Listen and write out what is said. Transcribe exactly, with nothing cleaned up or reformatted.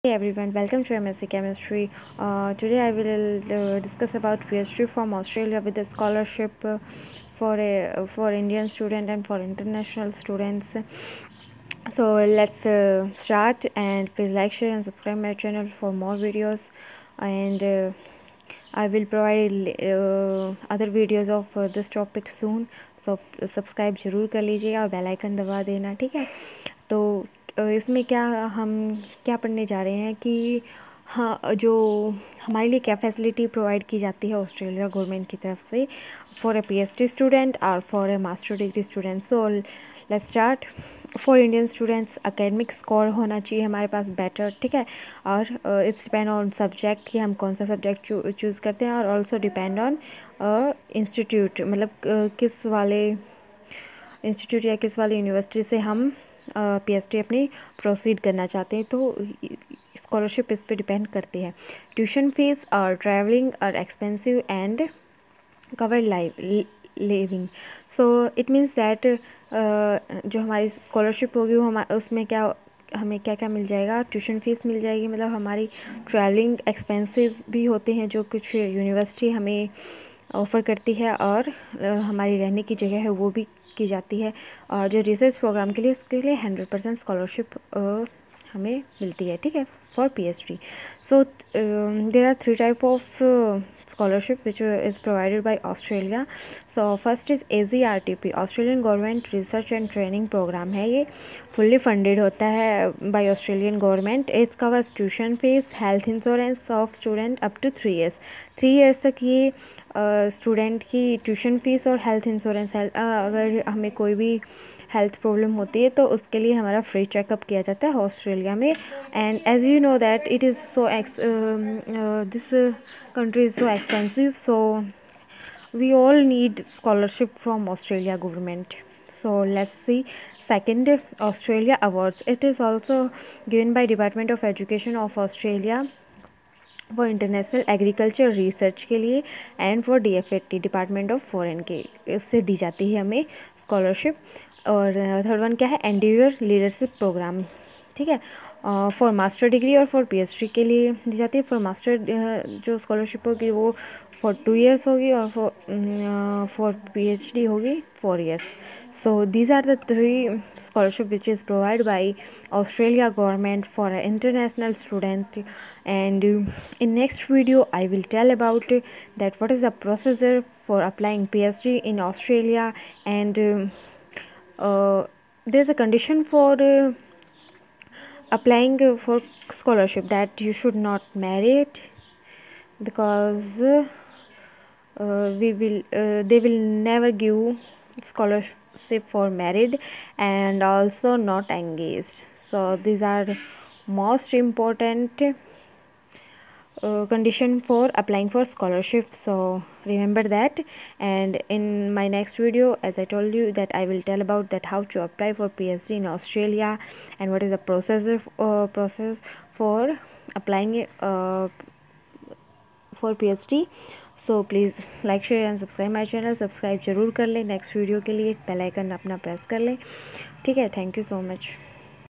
Hey everyone, welcome to M S c Chemistry. Uh, today I will uh, discuss about PhD from Australia with a scholarship uh, for a for Indian student and for international students. So let's uh, start, and please like, share and subscribe my channel for more videos, and uh, I will provide uh, other videos of uh, this topic soon. So subscribe ज़रूर कर लीजिएगा और bell icon दबा देना, ठीक है। तो इसमें क्या हम क्या पढ़ने जा रहे हैं कि हाँ, जो हमारे लिए क्या फैसिलिटी प्रोवाइड की जाती है ऑस्ट्रेलिया गवर्नमेंट की तरफ से फॉर ए पीएचडी स्टूडेंट और for a master degree student. So let's start. For Indian students academic score होना चाहिए हमारे पास बेटर, ठीक है। और इट्स डिपेंड ऑन सब्जेक्ट कि हम कौन सा सब्जेक्ट चूज़ करते हैं, और ऑल्सो डिपेंड ऑन इंस्टीट्यूट, मतलब uh, किस वाले इंस्टीट्यूट या किस वाली यूनिवर्सिटी से हम पीएचडी uh, अपनी प्रोसीड करना चाहते हैं। तो स्कॉलरशिप इस पे डिपेंड करती है। ट्यूशन फीस और ट्रैवलिंग और expensive and cover live living. So it means that जो हमारी स्कॉलरशिप होगी वो हम उसमें क्या हमें क्या क्या मिल जाएगा। ट्यूशन फीस मिल जाएगी, मतलब हमारी ट्रैवलिंग एक्सपेंसेस भी होते हैं जो कुछ यूनिवर्सिटी हमें ऑफ़र करती है, और हमारी रहने की जगह है वो भी की जाती है। और जो रिसर्च प्रोग्राम के लिए उसके लिए हंड्रेड परसेंट स्कॉलरशिप हमें मिलती है, ठीक है, for PhD. So there are three type of scholarship which uh, is provided by Australia. So first is A Z R T P, Australian Government Research and Training Program है। ये fully funded होता है by Australian Government. It covers tuition fees, health insurance of student up to three years. Three years तक ये student uh, की tuition fees और health insurance है। uh, अगर हमें कोई भी हेल्थ प्रॉब्लम होती है तो उसके लिए हमारा फ्री चेकअप किया जाता है ऑस्ट्रेलिया में। And as you know that it is so ex this country is so expensive, so we all need scholarship from Australia government. So let's see. Second, Australia awards. It is also given by Department of Education of Australia for international agriculture research के लिए, and for D F A T department of foreign के उससे दी जाती है हमें scholarship. और third one क्या है, एंडिवर लीडरशिप प्रोग्राम, ठीक है, फॉर मास्टर डिग्री और फॉर पीएचडी के लिए दी जाती है। फॉर मास्टर जो स्कॉलरशिप होगी वो फॉर टू इयर्स होगी, और फॉर फॉर पीएचडी होगी four years. So these are the three scholarship which is provide by Australia government for international student. And uh, in next video I will tell about uh, that what is the procedure for applying PhD in Australia, and uh, uh, there's a condition for uh, applying uh, for scholarship, that you should not marry it, because uh, uh, we will uh, they will never give scholarship for married, and also not engaged. So these are most important Uh, condition for applying for scholarship, so remember that. And in my next video, as I told you, that I will tell about that how to apply for PhD in Australia, and what is the process uh, process for applying uh, for PhD. So please like, share and subscribe my channel. Subscribe जरूर कर लें। Next video के लिए bell icon अपना press कर लें, ठीक है। Thank you so much.